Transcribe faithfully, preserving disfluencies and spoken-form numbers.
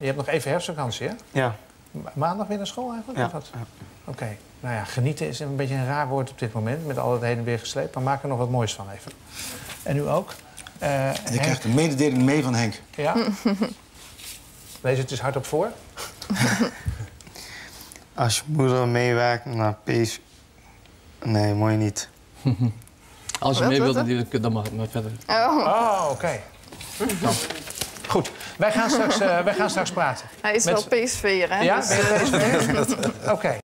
Je hebt nog even herfstvakantie, hè? Ja. Ma maandag weer naar school eigenlijk? Ja. Of wat? Ja. Oké. Okay. Nou ja, genieten is een beetje een raar woord op dit moment. Met al het heen en weer gesleept. Maar maak er nog wat moois van even. En u ook. Uh, en je krijgt een mededeling mee van Henk. Ja. Lees het dus hardop voor. Als je moeder meewerkt naar P S V... Nee, mooi niet. Als je mee wilt, dan mag het maar verder. Oh, oh oké. Okay. Goed, wij gaan straks, uh, wij gaan straks praten. Hij is Met... wel P S V'er, hè? Ja, dus, uh... oké. Okay.